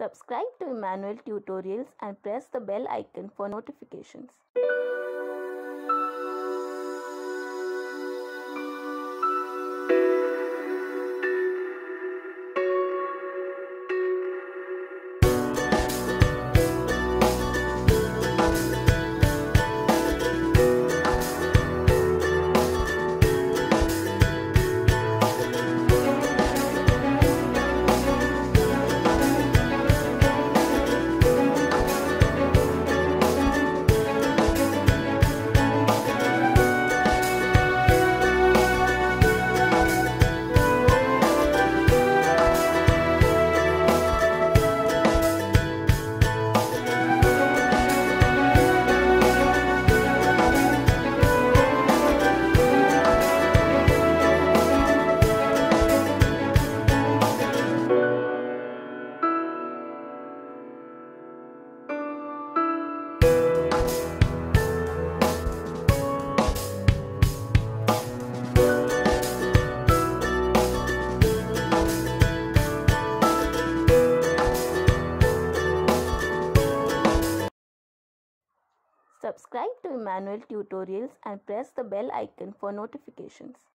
Subscribe to Emmanuel Tutorials and press the bell icon for notifications. Subscribe to Emmanuel Tutorials and press the bell icon for notifications.